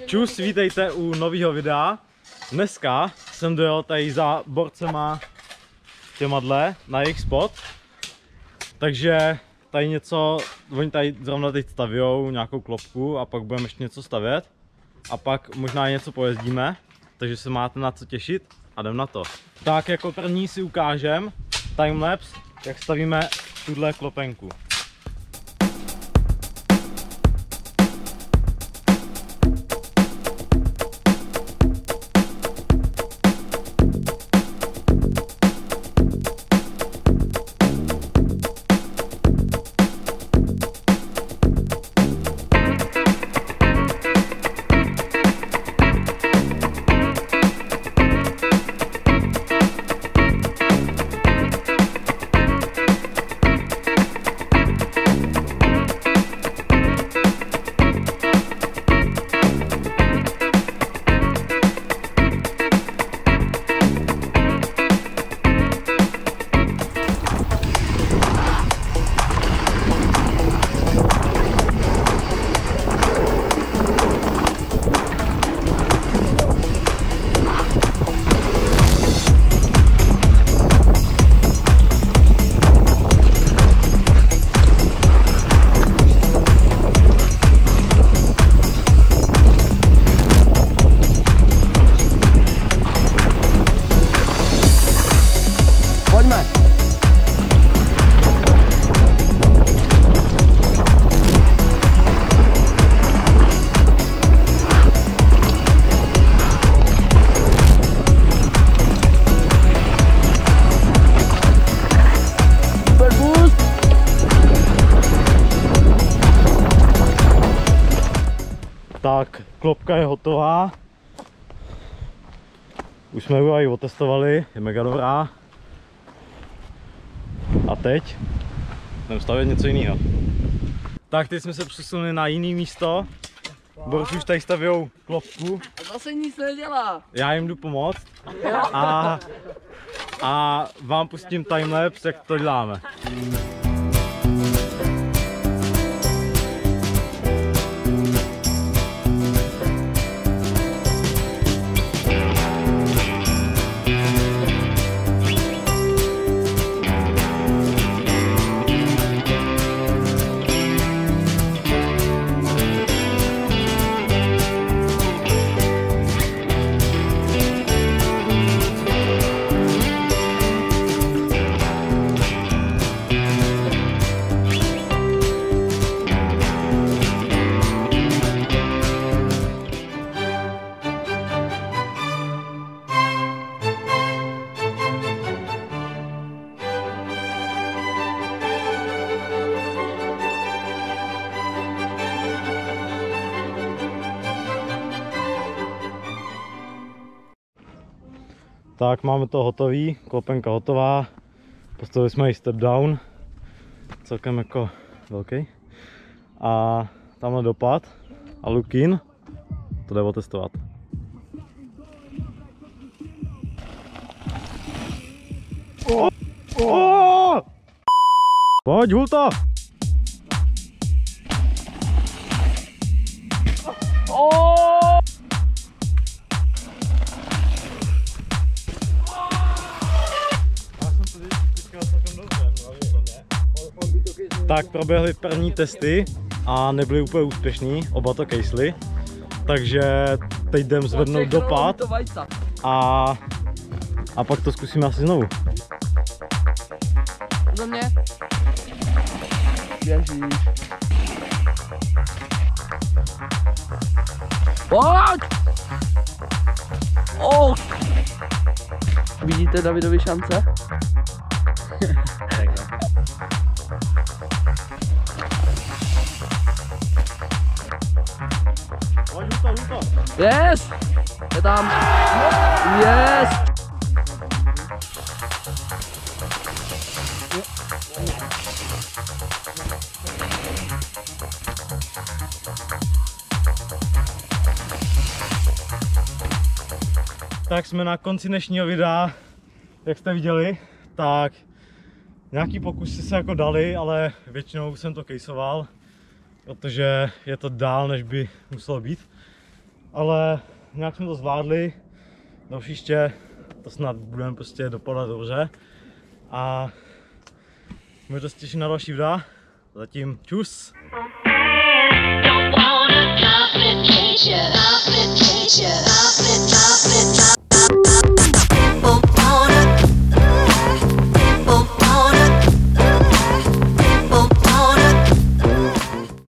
Čus, vítejte u nového videa. Dneska jsem dojel tady za borcema těmadle na jejich spot. Takže tady něco, oni tady zrovna teď stavějou nějakou klopku a pak budeme ještě něco stavět. A pak možná něco pojezdíme, takže se máte na co těšit a jdem na to. Tak jako první si ukážem timelapse, jak stavíme tuhle klopenku. Tak, klopka je hotová. Už jsme ji otestovali, je mega dobrá. A teď jdeme stavět něco jiného. Tak, teď jsme se přesunuli na jiné místo. Borci už tady stavějou klopku. A zase nic nedělá. Já jim jdu pomoct. A vám pustím timelapse, jak to děláme. Tak, máme to hotový, klopenka hotová, postavili jsme ji step down, celkem jako velký. A tamhle dopad a look in, to jde otestovat. Pojď, hulto! Tak proběhly první testy a nebyly úplně úspěšný, oba to kejsly. Takže teď jdem zvednout dopad a pak to zkusíme asi znovu. Za mě. Běžíš. Pojď! Oh! Vidíte Davidovi šance? Yes! Je tam! Yes! Tak jsme na konci dnešního videa, jak jste viděli, tak nějaký pokusy se jako dali, ale většinou jsem to kejsoval, protože je to dál, než by muselo být. ale nějak jsme to zvládli. No příště to snad budeme prostě dopadat dobře. A můžete se těšit na další videa. Zatím čus! Don't wanna complicate ya.